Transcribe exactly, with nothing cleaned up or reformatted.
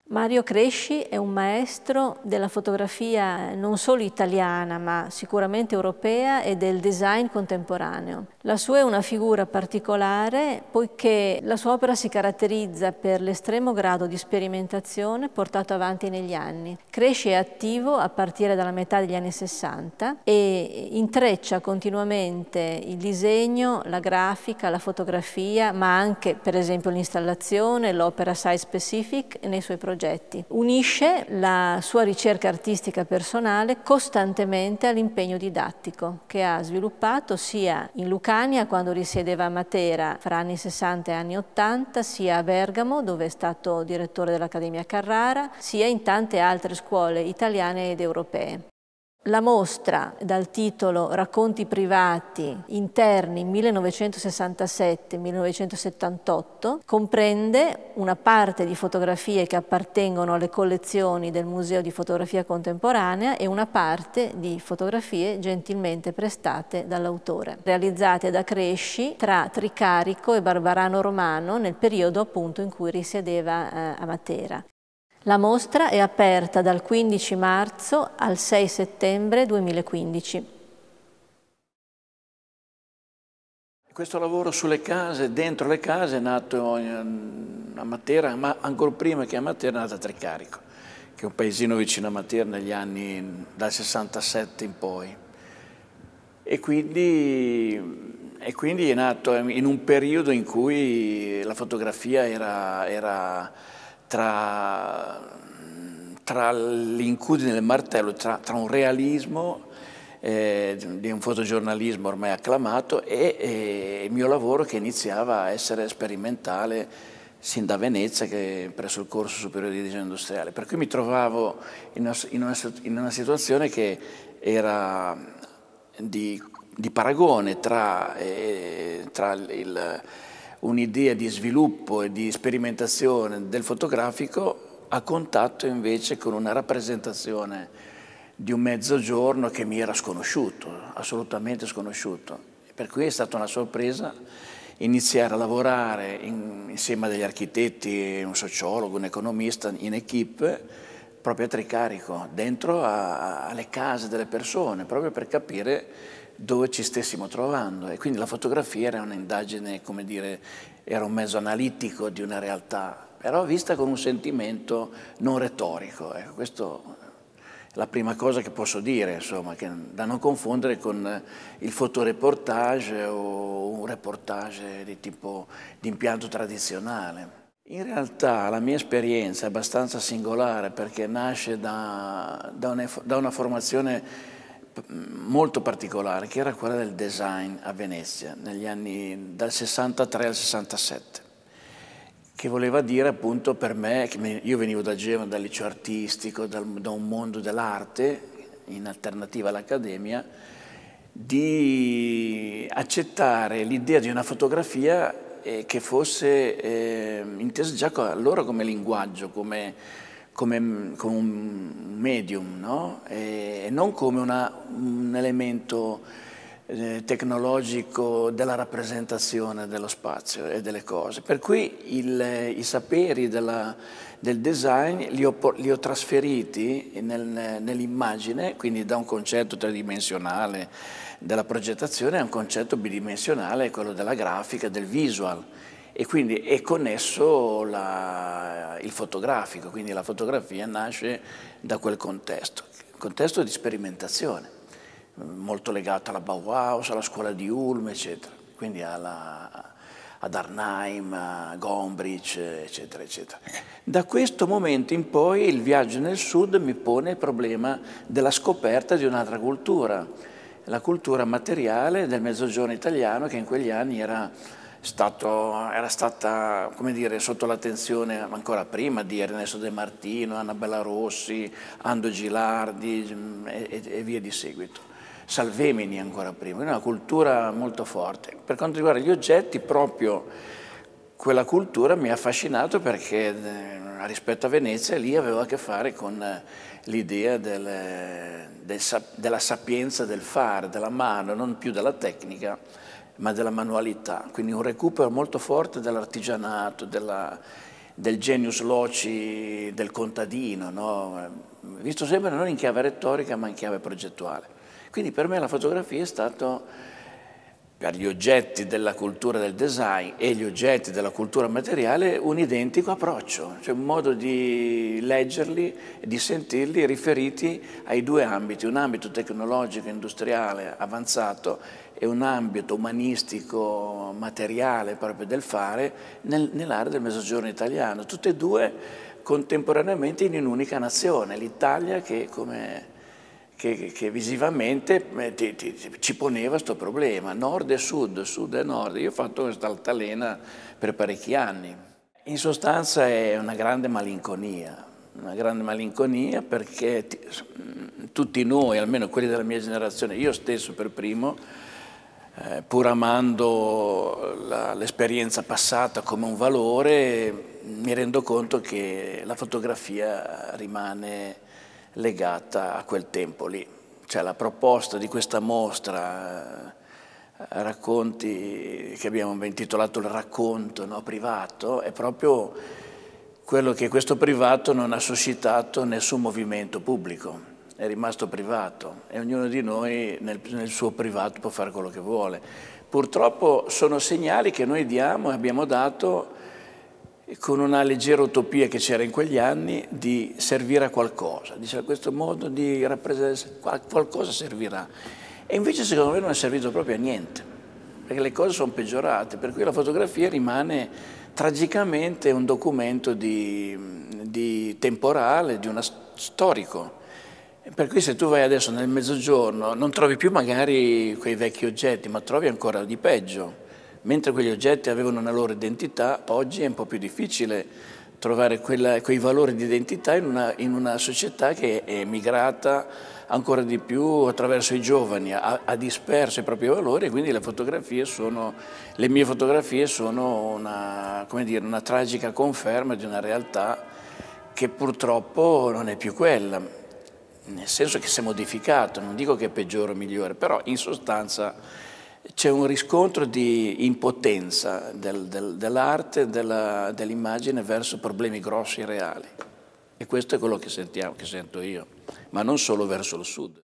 Mario Cresci è un maestro della fotografia non solo italiana, ma sicuramente europea e del design contemporaneo. La sua è una figura particolare poiché la sua opera si caratterizza per l'estremo grado di sperimentazione portato avanti negli anni. Cresci è attivo a partire dalla metà degli anni sessanta e intreccia continuamente il disegno, la grafica, la fotografia, ma anche per esempio l'installazione, l'opera site specific nei suoi progetti. Unisce la sua ricerca artistica personale costantemente all'impegno didattico che ha sviluppato sia in Lucania quando risiedeva a Matera fra anni sessanta e anni ottanta, sia a Bergamo dove è stato direttore dell'Accademia Carrara, sia in tante altre scuole italiane ed europee. La mostra, dal titolo Racconti privati interni millenovecentosessantasette millenovecentosettantotto, comprende una parte di fotografie che appartengono alle collezioni del Museo di Fotografia Contemporanea e una parte di fotografie gentilmente prestate dall'autore, realizzate da Cresci tra Tricarico e Barbarano Romano nel periodo appunto in cui risiedeva eh, a Matera. La mostra è aperta dal quindici marzo al sei settembre duemilaquindici. Questo lavoro sulle case, dentro le case, è nato a Matera, ma ancora prima che a Matera è nato a Tricarico, che è un paesino vicino a Matera negli anni dal sessantasette in poi. E quindi, e quindi è nato in un periodo in cui la fotografia era... era tra, tra l'incudine e il martello, tra, tra un realismo eh, di un fotogiornalismo ormai acclamato e, e il mio lavoro che iniziava a essere sperimentale sin da Venezia, che presso il corso superiore di disegno industriale. Per cui mi trovavo in una, in una, in una situazione che era di, di paragone tra, eh, tra il un'idea di sviluppo e di sperimentazione del fotografico a contatto invece con una rappresentazione di un mezzogiorno che mi era sconosciuto, assolutamente sconosciuto. Per cui è stata una sorpresa iniziare a lavorare in, insieme a degli architetti, un sociologo, un economista, in equipe, proprio a Tricarico, dentro a, alle case delle persone, proprio per capire dove ci stessimo trovando. E quindi la fotografia era un'indagine, come dire, era un mezzo analitico di una realtà, però vista con un sentimento non retorico. Ecco, questo è la prima cosa che posso dire, insomma, che, da non confondere con il fotoreportage o un reportage di tipo di impianto tradizionale. In realtà la mia esperienza è abbastanza singolare perché nasce da, da, una, da una formazione molto particolare, che era quella del design a Venezia, negli anni dal sessantatré al sessantasette, che voleva dire appunto per me, che io venivo da Genova, dal liceo artistico, dal, da un mondo dell'arte, in alternativa all'accademia, di accettare l'idea di una fotografia eh, che fosse eh, intesa già allora come linguaggio, come Come, come un medium, no? E non come una, un elemento eh, tecnologico della rappresentazione dello spazio e delle cose. Per cui il, i saperi della, del design li ho, li ho trasferiti nel, nell'immagine, quindi da un concetto tridimensionale della progettazione a un concetto bidimensionale, quello della grafica, del visual. E quindi è connesso la, il fotografico, quindi la fotografia nasce da quel contesto, un contesto di sperimentazione, molto legato alla Bauhaus, alla scuola di Ulm, eccetera, quindi alla, ad Arnheim, a Gombrich, eccetera, eccetera. Da questo momento in poi il viaggio nel sud mi pone il problema della scoperta di un'altra cultura, la cultura materiale del mezzogiorno italiano che in quegli anni era... Stato, era stata, come dire, sotto l'attenzione ancora prima di Ernesto De Martino, Annabella Rossi, Ando Gilardi e, e, e via di seguito. Salvemini ancora prima, una cultura molto forte. Per quanto riguarda gli oggetti, proprio quella cultura mi ha affascinato perché eh, rispetto a Venezia lì avevo a che fare con eh, l'idea del, del, della sapienza del fare, della mano, non più della tecnica, ma della manualità, quindi un recupero molto forte dell'artigianato, della, del genius loci del contadino, no? Visto sempre non in chiave retorica ma in chiave progettuale. Quindi per me la fotografia è stato, per gli oggetti della cultura del design e gli oggetti della cultura materiale, un identico approccio, cioè un modo di leggerli e di sentirli riferiti ai due ambiti, un ambito tecnologico, industriale, avanzato e un ambito umanistico, materiale proprio del fare nel, nell'area del Mezzogiorno italiano, tutte e due contemporaneamente in un'unica nazione, l'Italia che come... Che, che visivamente ti, ti, ci poneva questo problema, nord e sud, sud e nord. Io ho fatto questa altalena per parecchi anni. In sostanza è una grande malinconia, una grande malinconia perché ti, tutti noi, almeno quelli della mia generazione, io stesso per primo, eh, pur amando l'esperienza passata come un valore, mi rendo conto che la fotografia rimane legata a quel tempo lì. Cioè la proposta di questa mostra, eh, racconti che abbiamo intitolato il racconto, no, privato, è proprio quello che questo privato non ha suscitato nessun movimento pubblico, è rimasto privato e ognuno di noi nel, nel suo privato può fare quello che vuole. Purtroppo sono segnali che noi diamo e abbiamo dato con una leggera utopia che c'era in quegli anni di servire a qualcosa, dice a questo modo di rappresentare qualcosa servirà. E invece secondo me non è servito proprio a niente, perché le cose sono peggiorate, per cui la fotografia rimane tragicamente un documento di, di temporale, di una storico. Per cui se tu vai adesso nel Mezzogiorno non trovi più magari quei vecchi oggetti, ma trovi ancora di peggio. Mentre quegli oggetti avevano una loro identità, oggi è un po' più difficile trovare quella, quei valori di identità in una, in una società che è migrata ancora di più attraverso i giovani, ha, ha disperso i propri valori e quindi le fotografie sono, le mie fotografie sono una, come dire, una tragica conferma di una realtà che purtroppo non è più quella, nel senso che si è modificato, non dico che è peggiore o migliore, però in sostanza c'è un riscontro di impotenza del, del, dell'arte, dell'immagine verso problemi grossi e reali. E questo è quello che sentiamo, che sento io, ma non solo verso il sud.